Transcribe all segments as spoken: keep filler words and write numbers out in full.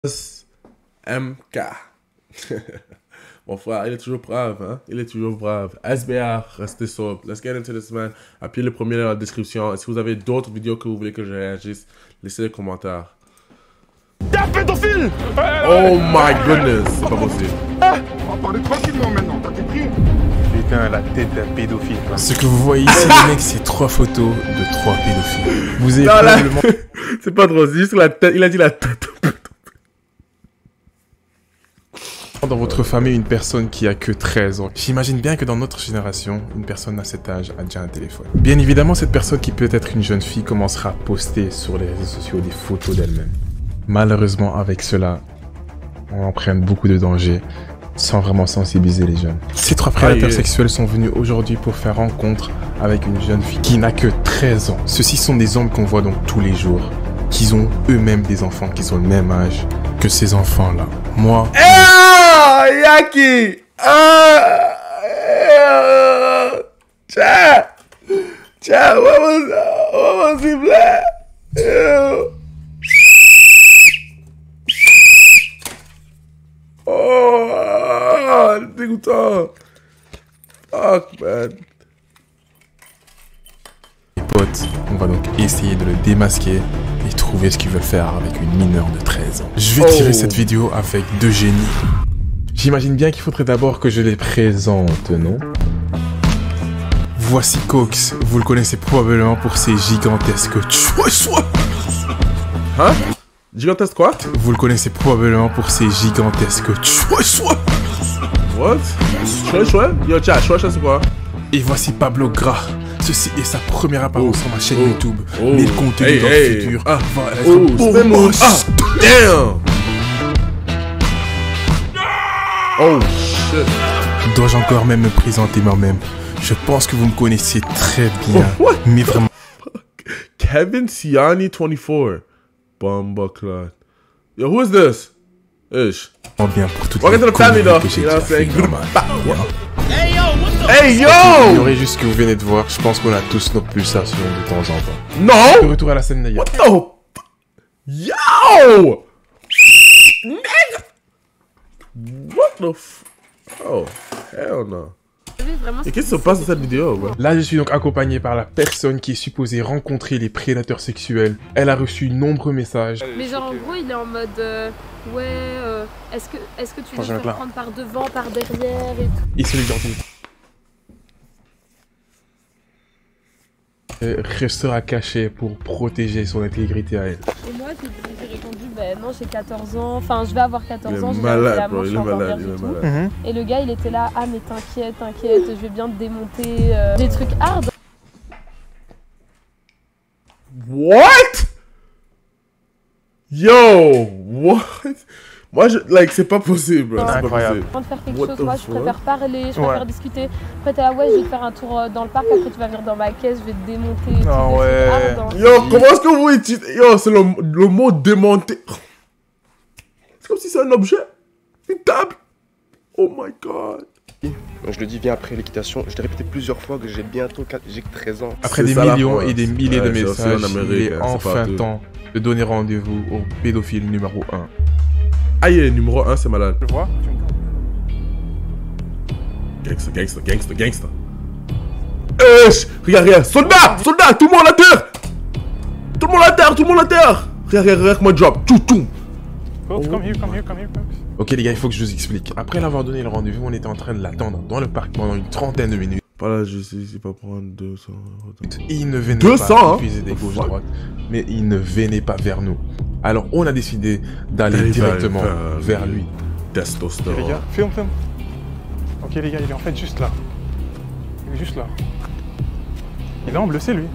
M K. Mon frère, il est toujours brave, hein? Il est toujours brave. S B R, restez sobre. Let's get into this, man. Appuyez le premier dans la description. Et si vous avez d'autres vidéos que vous voulez que je réagisse, laissez les commentaires. T'es un pédophile! Oh my goodness, c'est pas possible. On va parler tranquillement maintenant, t'as compris? Putain, la tête d'un pédophile. Ce que vous voyez ici, les mecs, c'est trois photos de trois pédophiles. Vous avez Non, là, probablement... c'est pas drôle, c'est juste la tête. Il a dit la tête. dans votre famille une personne qui a que treize ans. J'imagine bien que dans notre génération, une personne à cet âge a déjà un téléphone. Bien évidemment, cette personne qui peut être une jeune fille commencera à poster sur les réseaux sociaux des photos d'elle-même. Malheureusement, avec cela, on entraîne beaucoup de dangers sans vraiment sensibiliser les jeunes. Ces trois prédateurs ah, yeah. sexuels sont venus aujourd'hui pour faire rencontre avec une jeune fille qui n'a que treize ans. Ceux-ci sont des hommes qu'on voit donc tous les jours, qui ont eux-mêmes des enfants qui ont le même âge que ces enfants-là. Moi... Ah, Yaki! Ah! Tiens! Tiens, vamos, vamos, s'il vous plaît! Oh, dégoûtant! Fuck, man! Les potes, on va donc essayer de le démasquer et trouver ce qu'ils veulent faire avec une mineure de treize ans. Je vais tirer Oh. cette vidéo avec deux génies. J'imagine bien qu'il faudrait d'abord que je les présente, non? Voici Cox. Vous le connaissez probablement pour ses gigantesques chouais-chouais. Hein? Gigantesque quoi? Vous le connaissez probablement pour ses gigantesques chouais-chouais. What? Chouette, chouette? Yo, chat, chouette, c'est quoi? Et voici Pablo Gras. Ceci est sa première apparition Oh. sur ma chaîne Oh. YouTube. Oh. Mais le contenu Hey, dans hey. le futur Ah. va être Oh, beaucoup spin move. plus- Ah, damn! Oh, shit. Dois-je encore même me présenter moi-même? Je pense que vous me connaissez très bien. Oh, what? Mais vraiment... Kevin Siani twenty-four. Bomba clot. Yo, who is this? Ish. bien pour toutes Welcome les to the family, conneries though. que j'ai You know what déjà I'm fait saying? dans ma Bah, vie, what? hein. Hey, Il y yo! aurait juste ce que vous venez de voir, je pense qu'on a tous nos pulsations de temps en temps. De No! retour à la scène d'ailleurs. What the? f- Yo! Nigga! What the f... Oh, hell no. Et qu'est-ce qui se passe dans cette vidéo, bro? Là, je suis donc accompagné par la personne qui est supposée rencontrer les prédateurs sexuels. Elle a reçu de nombreux messages. Mais genre en gros il est en mode euh, ouais euh, est-ce que est-ce que tu veux Attends, je vais te mettre là. prendre par devant, par derrière et tout. Et celui d'ordi. Euh, restera caché pour protéger son intégrité à elle. Et moi j'ai j'ai répondu bah non j'ai quatorze ans, enfin je vais avoir Il quatorze est ans, j'ai malade, la bro. manche Il est encore malade, vierge il et est tout. malade. Et le gars il était là, ah mais t'inquiète, t'inquiète, je vais bien te démonter euh, des trucs hard. What? Yo! What? Moi, je... Like, c'est pas possible, bro. C'est pas Incroyable. possible. Avant de faire quelque What chose, the moi je fuck? préfère parler, je Ouais. préfère discuter. Après t'es là ouais je vais te faire un tour euh, dans le parc, après tu vas venir dans ma caisse, je vais te démonter. et tout, Ah des trucs ouais. hard, hein. Yo, comment est-ce que vous utilisez... Yo, c'est le, le mot démonter. C'est comme si c'est un objet. Une table. Oh my god. Je le dis bien après l'équitation, je l'ai répété plusieurs fois que j'ai bientôt quatre- j'ai que treize ans. Après C'est des ça, la millions France. et des milliers Ouais, de c'est aussi en messages, il Amérique, est hein, c'est enfin partout. temps de donner rendez-vous au pédophile numéro un. Ah, yeah, numéro un, c'est malade. Tu le vois? Gangster, gangster, gangster, gangster. Esh! Regarde, regarde. Soldat! Soldat! Tout le monde à terre! Tout le monde à terre! Tout le monde à terre! Regarde, regarde, regarde, moi drop. Tout, tout. Cox, come here, come here, come here, Cox. Ok les gars, il faut que je vous explique. Après l'avoir donné le rendez-vous, on était en train de l'attendre dans le parc pendant une trentaine de minutes. Pas là, je sais, c'est pas prendre deux cents. Et il ne venait deux cents, pas, hein. il faisait des gauches Fuck. droites, mais il ne venait pas vers nous. Alors on a décidé d'aller D'aller directement vers- vers lui. Ok les Testostérone. gars, filme, filme. Ok les gars, il est en fait juste là. Il est juste là. Il est en bleu, c'est lui.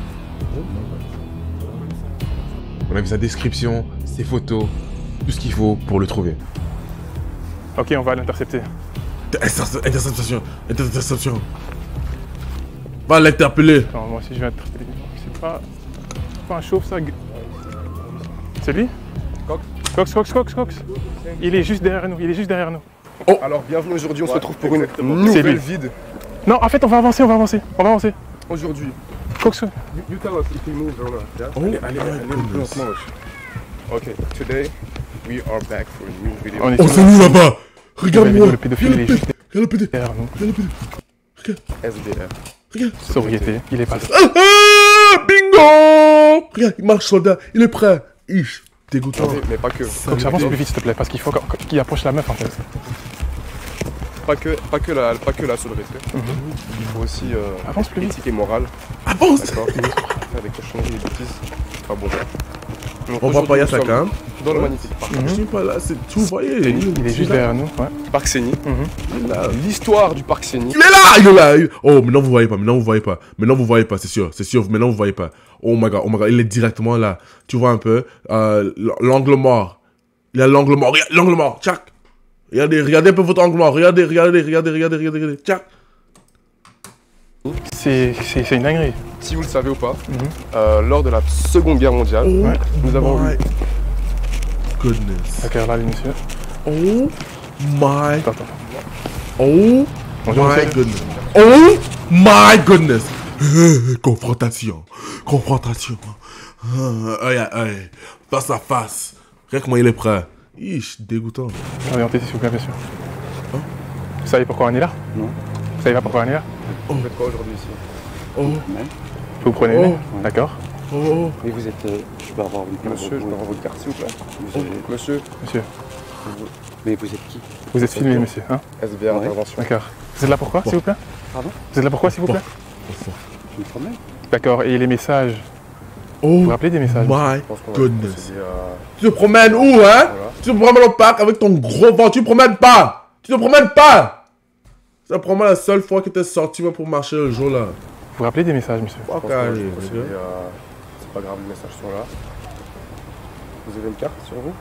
On a vu sa description, ses photos, tout ce qu'il faut pour le trouver. Ok, on va l'intercepter. Interception, interception, interception. Va l'interpeller. Attends, moi aussi je vais interpeller. C'est pas... c'est pas un chauve ça. C'est lui? Cox. Cox, Cox, Cox, Cox. Il est juste derrière nous, il est juste derrière nous. Alors bienvenue aujourd'hui, on se retrouve pour une C'est nouvelle lui. vide. Non, en fait on va avancer, on va avancer, on va avancer. Aujourd'hui, Cox, you, you tell us if we move or not, yeah? Oh, allez, allez, allez, lentement, wesh. Ok, today We are back for a new video. On est Oh, sur c'est nous là-bas! la Regarde-moi! vidéo, le pédophile, il est juste Regarde le pédé! derrière nous. Regarde le pédé! S B R. Regarde! Sobriété, il est pas là. Ah, ah, bingo! Regarde, il marche soldat, il est prêt. Ich, dégoûtant. Attendez, mais pas que. Faut que j'avance plus vite, s'il te plaît, parce qu'il faut qu'- qu'il approche la meuf en fait. Pas que, pas que la, pas que la sobriété. Mhm. Il faut aussi euh, Avance plus vite. éthique et morale. Avance! D'accord. Faire des cochonneries, des bêtises. Pas bon. Donc, On va aujourd'hui, pas y nous à sa sommes cam. Dans le magnifique parc. Je suis pas là, c'est tout, vous voyez. Il est juste derrière nous, ouais. Parc Séni. Mhm. Il est là. L'histoire du parc Séni. Il est là! Il est là! il- Oh, maintenant vous voyez pas, maintenant vous voyez pas. Maintenant vous voyez pas, c'est sûr, c'est sûr, maintenant vous voyez pas. Oh my god, oh my god, il est directement là. Tu vois un peu, euh, l'angle mort. Il a l'angle mort, regarde, l'angle mort, tchac! Regardez, regardez un peu votre angle mort, regardez, regardez, regardez, regardez, regardez, regardez, tchac! C'est c'est- c'est une dinguerie. Si vous le savez ou pas, Mhm. euh, lors de la Seconde Guerre mondiale, Oh Ouais. nous avons my eu goodness. D'accord, là, les messieurs. Oh my, Attends, attends. oh Bonjour, my monsieur. goodness. Oh my goodness. Euh, confrontation, confrontation. Euh, aïe, aïe, face à face. Regarde comment il est prêt. Ich, dégoûtant. Orientez, s'il vous plaît, monsieur. Hein? Vous savez pourquoi on est là? Non. Vous savez pas pourquoi on est là? Vous faites quoi aujourd'hui ici? Oh, Vous prenez le Oh. nez? D'accord. oh, oh. Mais vous êtes. euh, je peux avoir une Monsieur, je peux avoir votre carte s'il vous plaît. Vous avez- Monsieur, Monsieur, Mais vous êtes qui? vous êtes filmé, monsieur, hein? S B R Ouais. intervention. D'accord. Vous êtes là pourquoi, s'il vous plaît? Pardon? Vous êtes là pourquoi, s'il vous plaît? Je me promène. D'accord, et les messages? Vous Oh vous rappelez des messages? my Je pense qu'on va goodness. procéder à- Tu te promènes où, hein? Voilà. Tu te promènes au parc avec ton gros vent. Tu te promènes pas. Tu te promènes pas. C'est probablement la seule fois que t'es sorti moi, pour marcher le jour là. Vous vous rappelez des messages, monsieur? Je pense Fuck qu'on va out here, procéder nigga. à- C'est pas grave, les messages sont là. Vous avez une carte sur vous?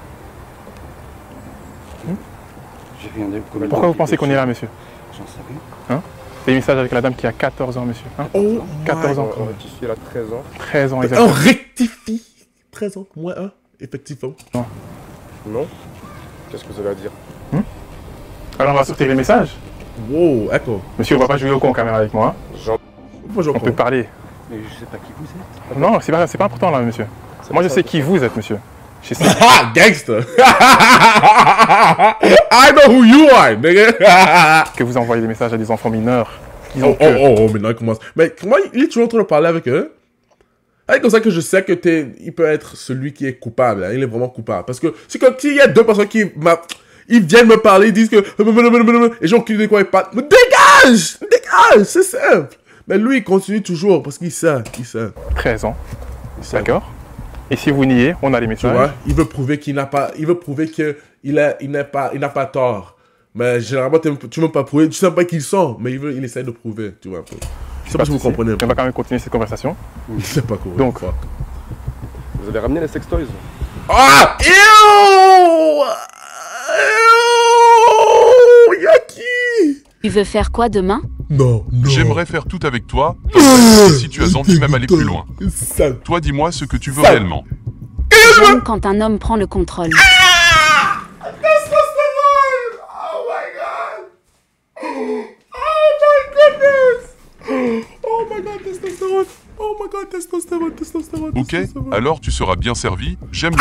J'ai rien dit. Combien de Pourquoi temps vous pensez qu'on est là, monsieur? J'en sais rien. Des messages avec la dame qui a quatorze ans, monsieur. Hein? Oh quatorze ans. On rectifie, elle a treize ans. treize ans, On exactement. rectifie. treize ans, moins un. Effectivement. Non? Qu'est-ce que vous avez à dire? Alors, on va sortir les messages. Wow, echo. Monsieur, on va pas jouer au con en caméra avec moi. hein. Jean. Pourquoi j'en On peut parler. Mais je sais pas qui vous êtes. Non, c'est pas, c'est pas important, là, monsieur. Moi, je sais qui vous êtes, monsieur. Je sais. Ah, gangster. I know who you are, nigga. que vous envoyez des messages à des enfants mineurs. Ils Oh, ont oh, que- oh, oh, maintenant il commence. Mais comment il est toujours en train de parler avec eux? C'est comme ça que je sais que t'es, il peut être celui qui est coupable. Hein. Il est vraiment coupable. Parce que c'est comme s'il y a deux personnes qui m'a- ils viennent me parler, ils disent que et j'ai aucune idée de quoi ils parlent. Mais dégage, dégage, c'est simple. Mais lui, il continue toujours parce qu'il sait, il sait, treize ans. il sait. D'accord. Et si vous niez, on a les Tu messages. vois, il veut prouver qu'il n'a pas, il veut prouver que il a, il n'a pas, il n'a pas tort. Mais généralement, t'aimes- tu ne veux pas prouver, tu sais pas qui ils sont, mais il veut, il essaie de prouver, tu vois un peu. Je sais pas si vous de souci. comprenez. On va quand même continuer cette conversation. C'est pas cool. Donc. Fuck. Vous avez ramené les sextoys? Ah! Ew! Ew! Y'a qui? Tu veux faire quoi demain? Non, non. J'aimerais faire tout avec toi, dans ta vie, si tu as envie même aller plus loin. Ça. Toi, dis-moi ce que tu veux Ça. réellement. J'aime quand un homme prend le contrôle. Testostérone! Oh my god! Oh my goodness! Oh my god, testostérone! Oh my god, testostérone, testostérone, Ok, testostérone. alors tu seras bien servi. J'aime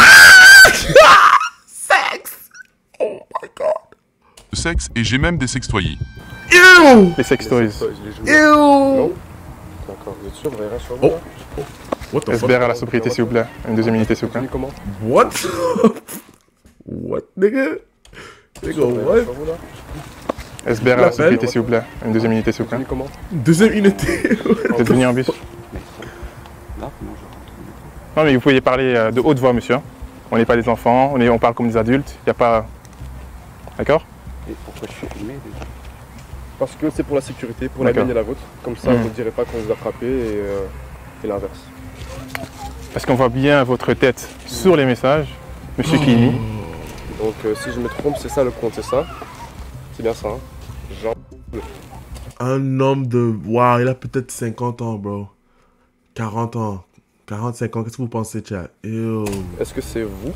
Sexe! Oh my god! le sexe et j'ai même des sextoyés. Ew! Les sextoys. Les Ew! Non? D'accord, vous êtes sûr? Vous avez rien sur vous? Oh. là What the S B R à la sobriété, s'il vous plaît. Une deuxième unité, s'il vous plaît. Continue comment? What? What, nigga? Nigga, Vous avez rien what? sur vous, là S B R à la sobriété, s'il vous plaît. Une deuxième unité, s'il vous plaît. Continue comment? Deuxième unité. Vous êtes venu en bus? Là, comment je rentre? Non, mais vous pouvez parler euh, de haute voix, monsieur. hein. On n'est pas des enfants, on, est, on parle comme des adultes. Il n'y a pas. D'accord? Et pourquoi je suis filmé déjà? Parce que c'est pour la sécurité, pour la D'accord. mienne et la vôtre. Comme ça, Mm. vous ne direz pas qu'on vous a frappé et, euh, et l'inverse. Parce qu'on voit bien votre tête sur les messages. Monsieur Kini. Donc, euh, si je me trompe, c'est ça le compte, c'est ça? C'est bien ça, hein? Jean. Un homme de... Wow, il a peut-être cinquante ans, bro. quarante ans. quarante-cinq ans, qu'est-ce que vous pensez, chat? Ew. Est-ce que c'est vous?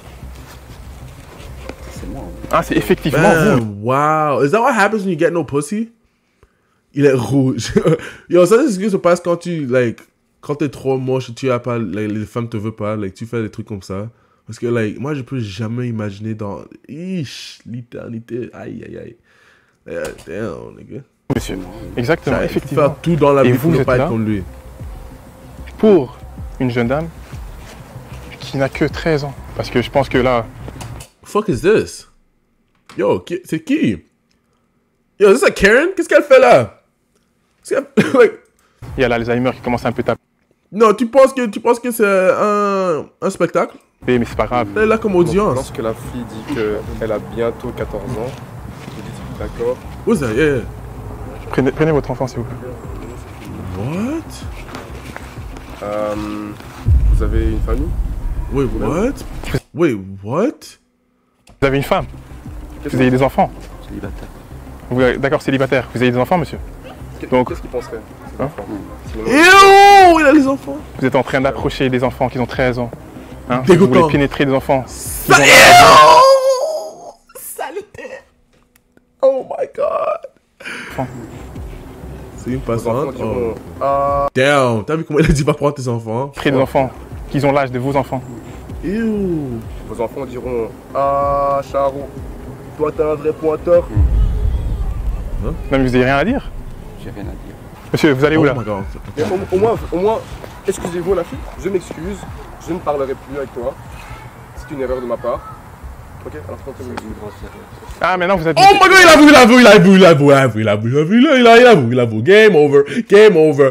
C'est moi. hein. Ah, c'est effectivement vous. Damn, wow. Is that what happens when you get no pussy? Il est rouge. Yo, ça, c'est ce qui se passe quand tu, like, quand t'es trop moche et tu as pas, like, les femmes te veulent pas, like, tu fais des trucs comme ça. Parce que, like, moi, je peux jamais imaginer dans... Ish, l'éternité. Aïe, aïe, aïe. Euh, damn, les gars. Monsieur, exactement, J'arrive à effectivement. faire tout dans la Et vie vous, pour ne vous pas êtes être là comme lui. Pour une jeune dame qui n'a que treize ans. Parce que je pense que là... Fuck is this? Yo, qui- c'est qui? Yo, c'est ça Karen? Qu'est-ce qu'elle fait là? Qu'est-ce qu'elle- like, Il y a l'Alzheimer qui commence un peu à taper, non, tu penses que, tu penses que c'est un, un spectacle? mais c'est pas grave. Elle est là comme audience. Lorsque la fille dit qu'elle a bientôt quatorze ans, vous dites d'accord. What's that? Yeah, yeah. Prenez, prenez votre enfant, s'il vous plaît. What? Euh, vous avez une famille? Wait, what? Wait, what? Vous avez une femme. Vous avez des enfants. Célibataire. Vous avez- D'accord, célibataire. Vous avez des enfants, monsieur. Donc- Qu'est-ce qu'il penserait? Hein? Ew, il a les enfants. Vous êtes en train d'approcher des enfants qui ont treize ans. Hein? Vous Dégoûtant. voulez pénétrer des enfants. Ça, ew! Saleté. Oh my god. C'est une Vos enfants passante. diront, Oh. ah, Damn, t'as vu comment il a dit va prendre tes enfants? Pénétrer des enfants qui ont l'âge de vos enfants. Ew. vos enfants diront, ah, Charo, toi t'es un vrai pointeur. Non, mais vous n'avez rien à dire. J'ai rien à dire. Monsieur, vous allez où Oh là? my god. Mais au, au moins, au moins, excusez-vous la fille, je m'excuse, je ne parlerai plus avec toi. C'est une erreur de ma part. Ok, alors comptez-vous. C'est une grosse erreur. Ah, maintenant vous êtes... Oh my god, il avoue, il avoue, il avoue, il avoue, il avoue, il avoue, il avoue, il avoue, il avoue, il avoue, il avoue. Game over, game over.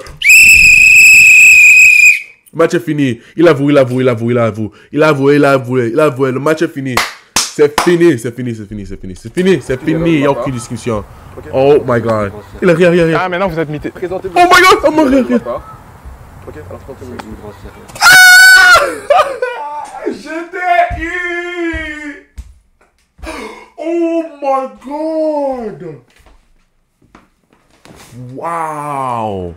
Le match est fini. Il avoue, il avoue, il avoue, il avoue. Il avoue, il avoue, il avoue. Le match est fini. C'est fini, c'est fini, c'est fini, c'est fini. C'est fini, c'est fini. Il n'y a aucune discussion. Oh my god. Il a rien, rien, rien. Ah, maintenant vous êtes mité. Présentez-vous. Oh my god, oh my god, de ma rien. part. Ok, alors comptez-vous. C'est une grosse erreur. Je t'ai eu. Oh my god. Wow.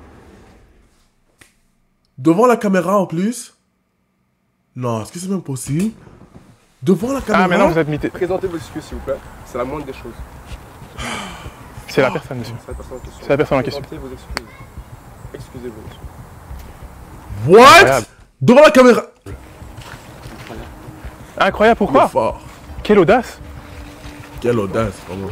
Devant la caméra en plus? Non, est-ce que c'est même possible? Devant la caméra? Ah, maintenant vous êtes mité. Présentez vos excuses s'il vous plaît. C'est la moindre des choses. C'est la personne, monsieur. C'est la personne en question. C'est la personne en question. Présentez vos excuses. Excusez-vous, monsieur. What? Incroyable. Devant la caméra? Incroyable, pourquoi? Le fort. Quelle audace. Quelle audace, vraiment.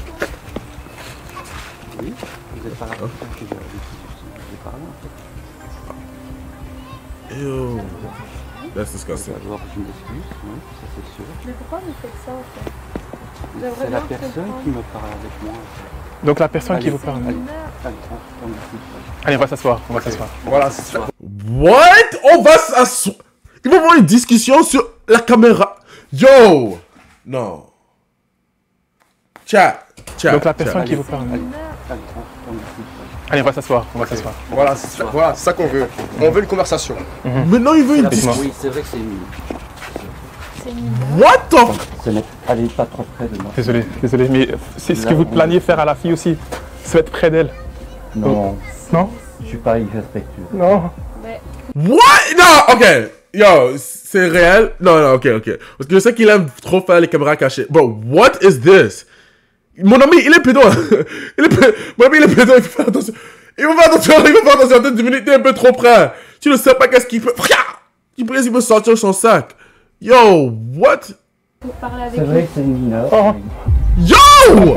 Oui, vous êtes pas là. Je vais parler en fait. Ew. That's Vous disgusting. allez avoir une excuse, oui, ça c'est sûr. Mais pourquoi vous faites ça en fait? J'aimerais C'est la bien personne comprendre. qui me parle avec moi. en fait. Donc la personne qui Allez. vous parle. Allez, allez, on, on discute. Allez, on va s'asseoir. On va s'asseoir. Voilà, c'est ça. What? On va s'asseoir. Ils vont avoir une discussion sur la caméra. Yo! Non. Chat. Chat. Donc la personne chat. qui vous parle. Allez, allez, on, on discute. Allez, on va s'asseoir. On va s'asseoir. Voilà, c'est ça, voilà, c'est ça qu'on veut. On veut une conversation. Maintenant, il veut une discussion. Oui, c'est vrai que c'est nul. C'est nul. What the f... Ce n'est- Allez pas trop près de moi. Désolé, désolé, mais c'est ce que vous planiez faire à la fille aussi. Se mettre près d'elle. Non, Non? je suis pas irrespectueux. Non. Mais What? Non, ok. Yo, c'est réel? Non, non, ok, ok. Parce que je sais qu'il aime trop faire les caméras cachées. Bro, what is this? Mon ami, il est pédo. il est pédo. Mon ami, il est pédo. Il faut faire attention. Il faut faire attention. Il faut faire attention. T'es diminué, t'es un peu trop près. Tu ne sais pas qu'est-ce qu'il peut. Il peut, il peut sortir son sac. Yo, what? pour parler avec C'est vrai lui. que c'est une mineure. Oh. mais- Yo!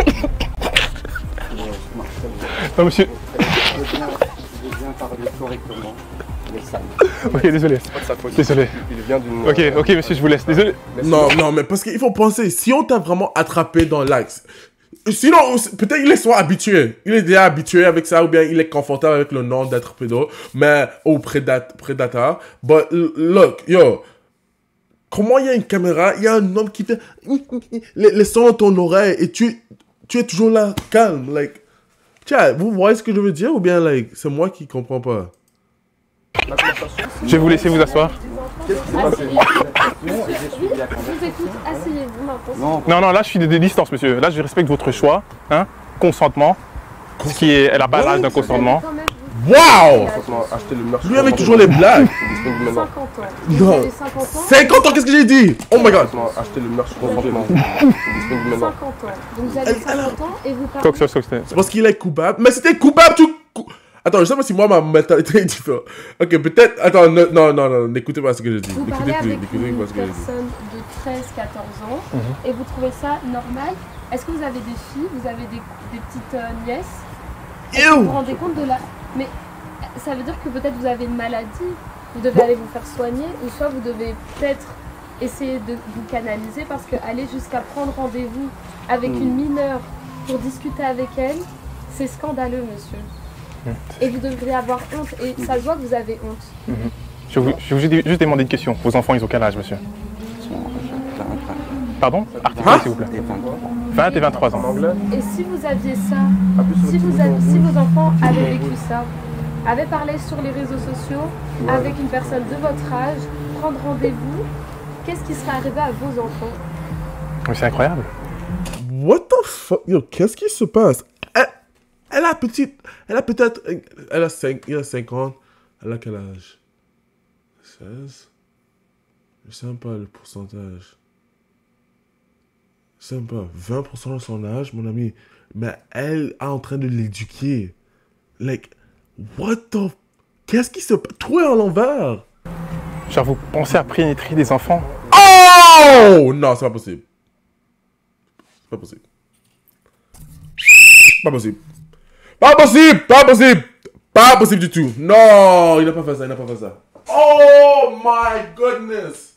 Non, monsieur. Je veux bien, je veux bien parler correctement. Mais ça. Ok, désolé. C'est pas de sa faute. Désolé. Il vient d'une. Ok, ok, monsieur, je vous laisse. Désolé. Non, non, mais parce qu'il faut penser, si on t'a vraiment attrapé dans l'axe, sinon, peut-être il est soit habitué, il est déjà habitué avec ça, ou bien il est confortable avec le nom d'être pédo, mais, ou prédat, prédateur. But, l- look, yo, comment il y a une caméra, il y a un homme qui fait les, les sons dans ton oreille, et tu, tu es toujours là, calme, like, tiens, vous voyez ce que je veux dire, ou bien, like, c'est moi qui comprends pas? La conversation. Je vais vous laisser vous asseoir. Qu'est-ce qui s'est passé? Non, et j'ai suivi la Je vous conversation. écoute, asseyez-vous maintenant. Non, Non, non, là, je suis de, de distance, monsieur. Là, je respecte votre choix. Hein. Consentement. Ce qui est... Elle a pas l'âge d'un consentement. Quand même, Wow! Franchement, acheter le meurtre. Lui avec toujours les blagues. Disponible maintenant. cinquante ans. Vous Non. avez cinquante ans. cinquante ans, qu'est-ce que j'ai dit? Oh my god. Franchement, acheter le meurtre consentement. Disponible maintenant. cinquante ans. Donc vous avez cinquante ans et vous parlez. Cox, cox, cox. C'est parce qu'il est coupable. Mais c'était coupable, tu... cou- Attends, je sais pas si moi, ma mentalité est différente. Ok, peut-être... Attends, ne- non, non, non, n'écoutez pas ce que je dis. Vous N'écoutez parlez plus, avec n'écoutez une pas ce que je dis. personne de treize quatorze ans Mhm. et vous trouvez ça normal. Est-ce que vous avez des filles, vous avez des, des petites euh, nièces? Est-ce que vous vous rendez compte de la... Mais ça veut dire que peut-être vous avez une maladie, vous devez aller vous faire soigner, ou soit vous devez peut-être essayer de vous canaliser, parce que aller jusqu'à prendre rendez-vous avec Mm. une mineure pour discuter avec elle, c'est scandaleux, monsieur. Et vous devriez avoir honte, et ça se voit que vous avez honte. Je vais vous, je vais vous juste demander une question. Vos enfants, ils ont quel âge, monsieur? Pardon? Articulez, s'il vous plaît. vingt et vingt-trois ans. En anglais. Et si vous aviez ça, Appuie sur le si, petit vous bouton avez- si rouge. vos enfants Petit avaient bouton vécu rouge. ça, avaient parlé sur les réseaux sociaux avec une personne de votre âge, prendre rendez-vous, qu'est-ce qui serait arrivé à vos enfants? Mais c'est incroyable. What the fuck? Yo, qu'est-ce qui se passe? Elle, elle a petite... Elle a peut-être... Elle a cinq... Il a cinq ans. Elle a quel âge? seize? Je sais même pas le pourcentage. Je sais même pas. vingt pour cent de son âge, mon ami. Mais elle est en train de l'éduquer. Like, what the... Qu'est-ce qui se passe? Tout est à l'envers. Genre, vous pensez à pénétrer des enfants? Oh! Non, c'est pas possible. C'est pas possible. Pas possible. Pas possible! Pas possible! Pas possible du tout. Non! Il n'a pas fait ça, il n'a pas fait ça. Oh my goodness!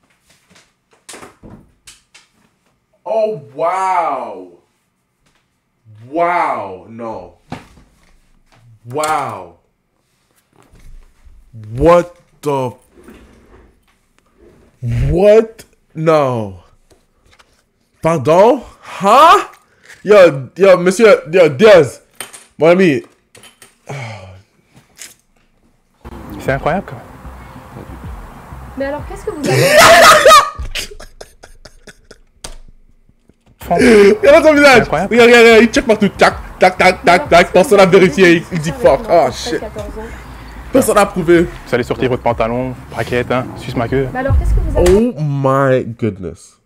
Oh wow! Wow! Non. Wow! What the... What? No. Pardon? Huh? Yo, yo, monsieur, yo, Diaz. Mon ami. C'est incroyable, quoi. Mais alors, qu'est-ce que vous avez... Enfants. Regarde son visage. Incroyable. Regarde, regarde, regarde, il check partout. Tac, tac, tac, tac, tac. Personne n'a vérifié. Il dit fuck. Oh shit. Personne n'a prouvé. Vous allez sortir votre pantalon, braquette, hein, suce ma queue. Mais alors, qu'est-ce que vous avez... Oh my goodness.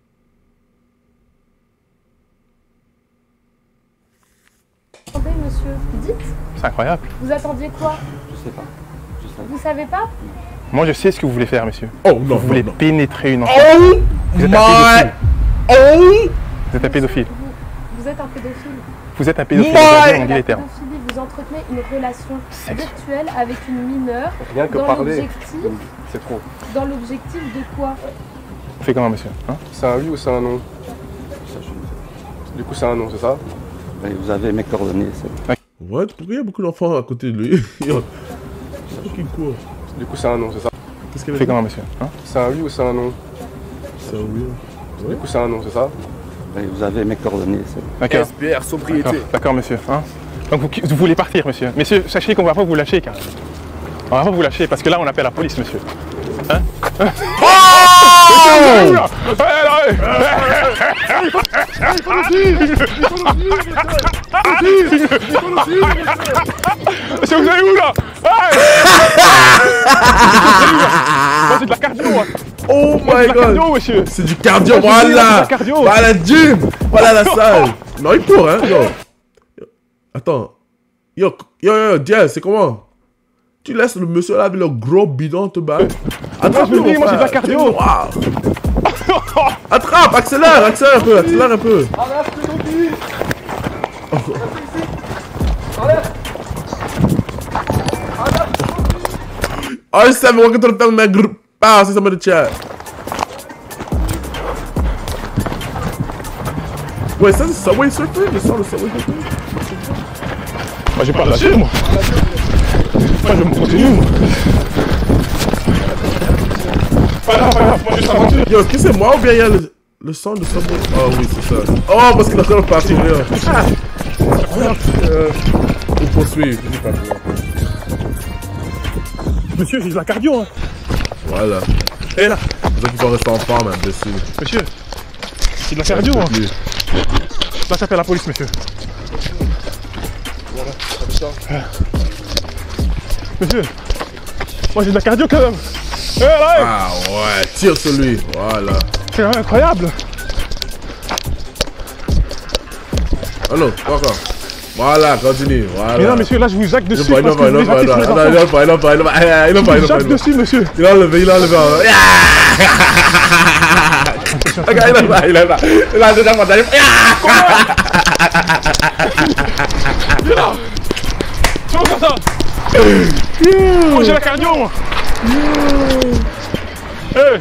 Attendez, monsieur, dites, C'est incroyable. vous attendiez quoi? Je sais pas. Je sais Vous savez pas? Moi, je sais ce que vous voulez faire, monsieur. Oh non, Vous non, voulez non. pénétrer une enfant. Oh Vous êtes my... un pédophile. Oh Vous êtes un pédophile. Vous, vous êtes un pédophile. Vous êtes un pédophile. Ouais. Regardez, on dit La les termes. pédophilie, vous entretenez une relation Sexuelle. virtuelle avec une mineure Rien que dans parler, l'objectif, c'est trop. dans l'objectif de quoi? On fait comment, monsieur, hein? C'est un oui ou c'est un non? Ça, je sais. Du coup, c'est un non, c'est ça? Mais vous avez mes coordonnées, c'est... What? Pourquoi il y a beaucoup d'enfants à côté de lui? Yo. Qui court? Du coup, c'est un non, c'est ça? Qu'est-ce On qu'elle a fait dit? comment, monsieur, hein? C'est un oui ou c'est un non? C'est weird. Du coup, c'est un non, c'est ça? Mais vous avez mes coordonnées, c'est... D'accord. S B R, sobriété. D'accord, d'accord, monsieur. Hein? Donc vous, vous voulez partir, monsieur. Monsieur, sachez qu'on va pas vous lâcher, car. On va pas vous lâcher, parce que là, on appelle la police, monsieur. Hein? Hein? Monsieur, vous êtes où, là? Eh, là, eh. Monsieur, vous allez où, là? Hey! Moi, c'est de la cardio, hein. Oh Moi, c'est my de la god! cardio, monsieur. C'est du cardio, Moi, je dis, c'est voilà! du cardio. Voilà, gym! Voilà la salle! Non, il court, hein, yo! Yo. Attends. Yo, yo, yo, Diaz, c'est comment? Tu laisses le monsieur là avec le gros bidon te battre? Attrape, je vous dis, moi, j'ai de la cardio. Wow. Attrape, accélère, accélère un peu, accélère un peu. Oh, Sam, welcome to the film, man. Grr. Pow, say something in the chat. Wait, is that the Subway Surfer? The song of Subway Surfer? Moi, je vais pas lâcher, moi. Moi, je me continue, moi. Pas grave, pas grave, moi, je suis aventure. Yo, est-ce que c'est moi ou bien il y a le, le son de Subway? Oh oui, c'est ça. Oh, parce qu'il est en train de partir, là. Euh, il poursuit. Il est pas loin. Monsieur, j'ai de la cardio, hein. Voilà. Et là, C'est ça qu'il faut rester en forme, imbécile. monsieur, j'ai de la cardio, hein. Là, j'appelle la police, monsieur. Monsieur, moi, j'ai de la cardio, quand même. Eh là, eh. Ah ouais, tire sur lui. Voilà. C'est incroyable. Allô, quoi encore? Voilà, continue. Voilà. Mais non, monsieur, là, je vous jacque dessus. Il parce que vous voulez jacquer sur les enfants. Il a pas, il a pas, il a pas, il a pas, il a pas. Jacque dessus, monsieur. Il a enlevé, il a enlevé. Regarde, il a pas, il a pas. Il a déjà monté. Comment ça ça? Oh, j'ai la cardio, moi. Hey.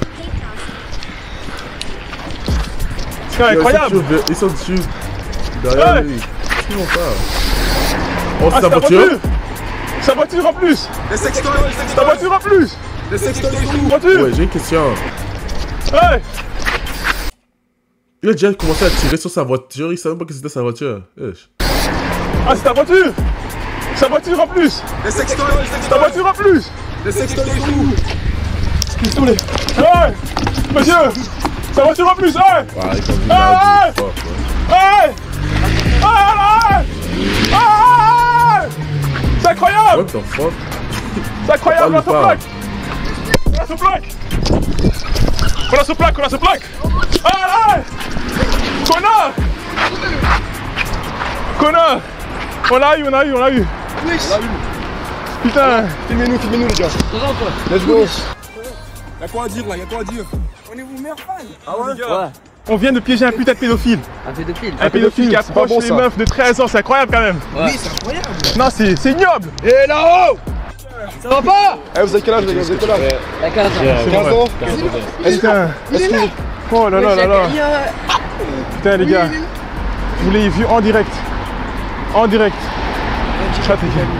C'est incroyable. Ils sont dessus. Derrière lui. Qu'est-ce qu'ils vont faire? Oh, c'est sa voiture? Sa voiture en plus. Les sextoys, les sextoys. Sa voiture en plus. Les sextoys et tout. Voiture. Ouais, j'ai une question. Hey. Il a déjà commencé à tirer sur sa voiture, il savait pas que c'était sa voiture. Ish. Ah, c'est ta voiture. Sa voiture en plus. Les sextoys, les sextoys. Ta voiture en plus. Les sextoys et tout. Pistolet. Hey. Monsieur. Sa voiture en plus. Hey. Ouais, il conduit Hey. là, du Hey. Hey. Hey. C'est incroyable. What the fuck? C'est incroyable, on a Parle ce plaque. On a ce plaque. On a ce plaque, on a ce plaque. Hey. Connard. Connard. On l'a eu, on l'a eu, on l'a eu. Oui, on l'a eu. Putain. Filmez-nous, filmez-nous les gars. Let's go. Y'a quoi à dire là, y'a quoi à dire? On est vos meilleurs fans. Ah ouais? Ouais. On vient de piéger un putain de pédophile. Un pédophile. Un pédophile qui c'est pas approche bon, les ça. meufs de treize ans, c'est incroyable quand même. Ouais. Oui, c'est incroyable. Non, c'est c'est ignoble. Et là-haut! Ça va pas? Eh, vous avez quel âge les gars? Vous avez quel âge? La quinze ans. quinze ans? Putain. Est-ce que... Oh là là là là. Putain les gars. Vous l'avez vu en direct. En direct. Chat, les gars.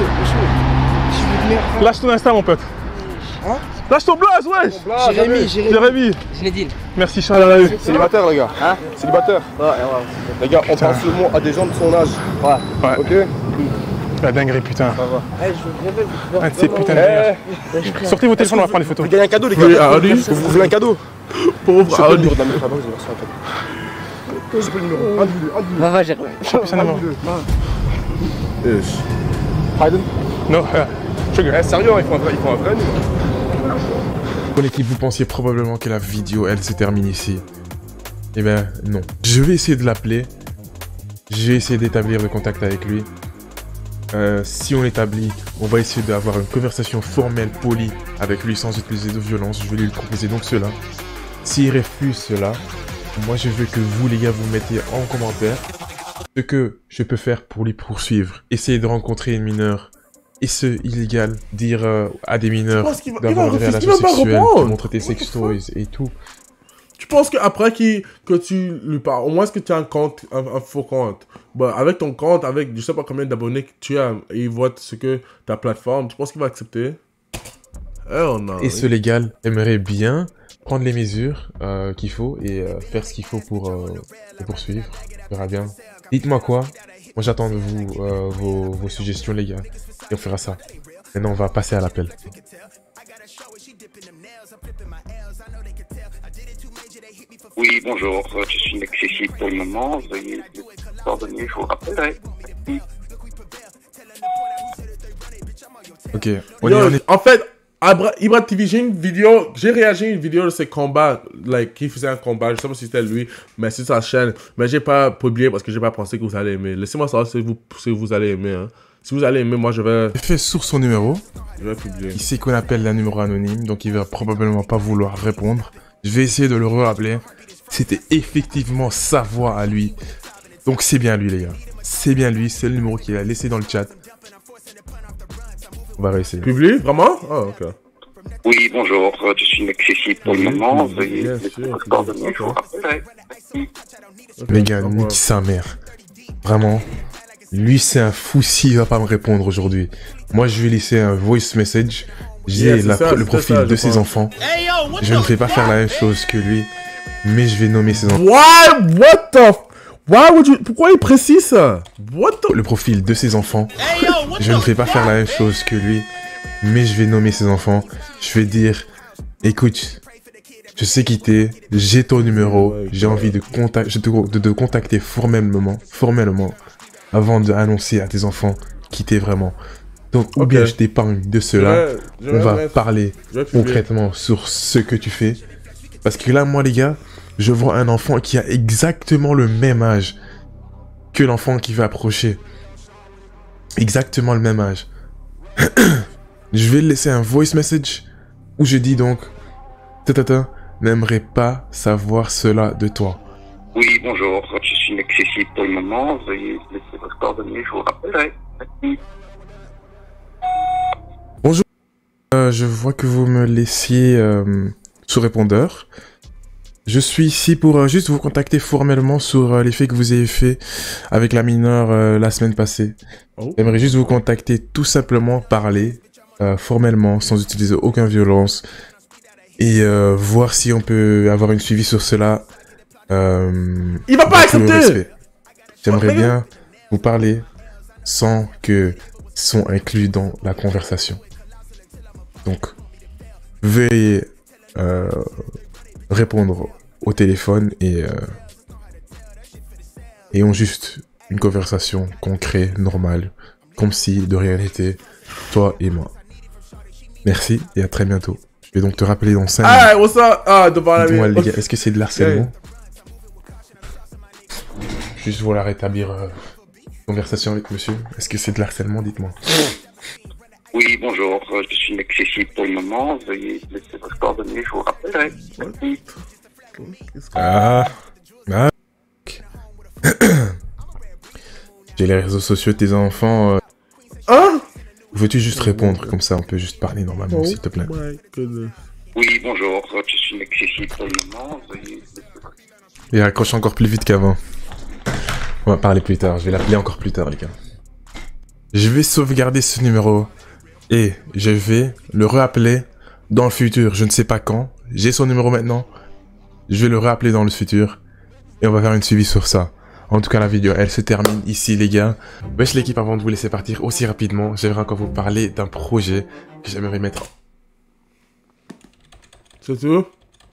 Lâche ton Insta mon pote. Hein? Lâche ton blaze, wesh. Jérémy, Jérémy. Jérémy. Zinedine. Merci Charles. Célibataire les gars. Hein? Célibataire. Ouais, ouais. Les gars, on pense seulement à des gens de son âge. Ouais. Ouais. Ok? La dinguerie putain. Eh, je veux Un de ces putains de délires. Sortez vos téléphones, on va prendre des photos. Vous gagnez un cadeau les Oui, gars. Audi. Vous voulez un cadeau? Pauvre C'est pas le Audi. numéro de la meuf, avant, vous avez reçu un cadeau. J'ai pas le numéro. Un de vous deux, un de vous deux. Va, va, Jérémy. C'est un numéro. Ish. Hayden. Non, euh, trigger. Eh, sérieux, il faut un vrai, il faut un vrai numéro. Bon l'équipe, vous pensiez probablement que la vidéo, elle, se termine ici. Eh ben, non. Je vais essayer de l'appeler. Je vais essayer d'établir le contact avec lui. Euh, si on l'établit, on va essayer d'avoir une conversation formelle, polie, avec lui sans utiliser de violence. Je vais lui proposer donc cela. S'il refuse cela, moi je veux que vous les gars, vous mettez en commentaire ce que je peux faire pour lui poursuivre. Essayer de rencontrer une mineure. Et ce, illégal, dire euh, à des mineurs penses qu'il va- d'avoir il va des refuser, relations il va pas sexuelles, répondre. de montrer tes sextoys et tout. Tu penses qu'après qu'il- que tu lui parles, au moins est-ce que tu as un compte, un, un faux compte, bah, avec ton compte, avec je sais pas combien d'abonnés que tu as, et il voit ce que ta plateforme, tu penses qu'il va accepter? Oh non. Et ce légal aimerait bien prendre les mesures euh, qu'il faut et euh, faire ce qu'il faut pour euh, le poursuivre. On verra bien. Dites-moi quoi. Moi j'attends de vous euh, vos, vos suggestions les gars. Et on fera ça. Maintenant on va passer à l'appel. Oui, bonjour, je suis inaccessible pour le moment, veuillez me pardonner, je vous rappellerai. Ok, on Yo, y en est. En fait, Abra, Ibra T V, j'ai une vidéo, j'ai réagi à une vidéo de ses combats, like, qui faisait un combat, je sais pas si c'était lui, mais c'est sa chaîne, mais j'ai pas publié parce que j'ai pas pensé que vous allez aimer. Laissez-moi savoir si vous, si vous allez aimer, hein. Si vous allez aimer, moi je vais, J'ai fait sur son numéro. je vais publier. Il sait qu'on appelle un numéro anonyme, donc il va probablement pas vouloir répondre. Je vais essayer de le rappeler. C'était effectivement sa voix à lui. Donc c'est bien lui les gars. C'est bien lui, c'est le numéro qu'il a laissé dans le chat. On va réessayer. Publie, vraiment? Ah, ok. Oui, bonjour, je suis inaccessible pour le Oui, moment, oui, veuillez bien me sûr, pardonner, je vous ok. rappellerai. Ok, Les gars, au revoir. nique sa mère. Vraiment. Lui, c'est un fou s'il va pas me répondre aujourd'hui. Moi, je vais laisser un voice message. J'ai Yeah, c'est la- ça, le c'est profil ça, de je ses pense. enfants. Je ne fais pas faire la même chose que lui, mais je vais nommer ses enfants. Why? What the? f- Why would you? Pourquoi il précise ça? What the? Le profil de ses enfants. Je ne fais pas faire la même chose que lui, mais je vais nommer ses enfants. Je vais dire, écoute, je sais qui t'es, j'ai ton numéro, j'ai envie de, contact, de, te- de te contacter formellement, formellement, avant d'annoncer à tes enfants qui t'es vraiment. Donc, ou Ok. bien je t'épargne de cela, Je vais- je on vais va mettre- parler je vais publier. concrètement sur ce que tu fais. Parce que là, moi, les gars, je vois un enfant qui a exactement le même âge que l'enfant qui va approcher. Exactement le même âge. Je vais laisser un voice message où je dis donc, tata, n'aimerais pas savoir cela de toi. Oui, bonjour, je suis inaccessible pour le moment, veuillez laisser vos coordonnées, je vous rappellerai. Merci. Bonjour, euh, je vois que vous me laissiez euh, sous répondeur. Je suis ici pour euh, juste vous contacter formellement sur euh, les faits que vous avez fait avec la mineure euh, la semaine passée. Oh. J'aimerais juste vous contacter, tout simplement parler euh, formellement, sans utiliser aucune violence, et euh, voir si on peut avoir une suivi sur cela. Euh, Il va pas accepter. J'aimerais bien vous parler sans que sont inclus dans la conversation. Donc, veuillez euh, répondre au téléphone et euh, ayons juste une conversation concrète, normale, comme si de rien n'était, toi et moi. Merci et à très bientôt. Je vais donc te rappeler dans cinq minutes. Ah, what's up? Ah, devant la Dis-moi, vie. les gars, est-ce que c'est de l'harcèlement? Juste voilà rétablir euh, conversation avec monsieur. Est-ce que c'est de l'harcèlement? Dites-moi. Oui, bonjour, je suis inaccessible pour le moment, veuillez laisser vos coordonnées, je vous rappellerai. Merci. Ah, ah. J'ai les réseaux sociaux de tes enfants. Euh... Hein? Veux-tu juste répondre comme ça, on peut juste parler normalement, Oh s'il te plaît. my goodness. Oui, bonjour, je suis inaccessible pour le moment, veuillez laisser vos... Il raccroche encore plus vite qu'avant. On va parler plus tard, je vais l'appeler encore plus tard, les gars. Je vais sauvegarder ce numéro et je vais le rappeler dans le futur. Je ne sais pas quand. J'ai son numéro maintenant. Je vais le rappeler dans le futur et on va faire une suivi sur ça. En tout cas, la vidéo, elle se termine ici, les gars. Wesh l'équipe, avant de vous laisser partir aussi rapidement, j'aimerais encore vous parler d'un projet que j'aimerais mettre. C'est tout?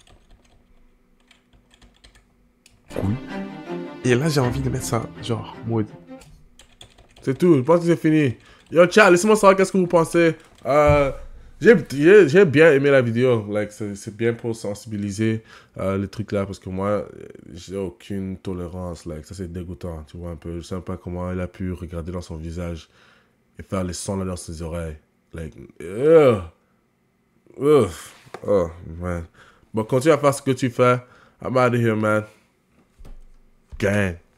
Cool. Et là, j'ai envie de mettre ça, genre, mode. C'est tout, je pense que c'est fini. Yo, chat, laissez-moi savoir qu'est-ce que vous pensez. Euh, j'ai, j'ai, j'ai bien aimé la vidéo. Like, c'est, c'est bien pour sensibiliser euh, les trucs là. Parce que moi, j'ai aucune tolérance. Like, ça, c'est dégoûtant. Tu vois un peu. Je sais pas comment il a pu regarder dans son visage et faire les sons là dans ses oreilles. Like, ugh. Ugh. Oh, man. Bon, continue à faire ce que tu fais. I'm out of here, man. Gang.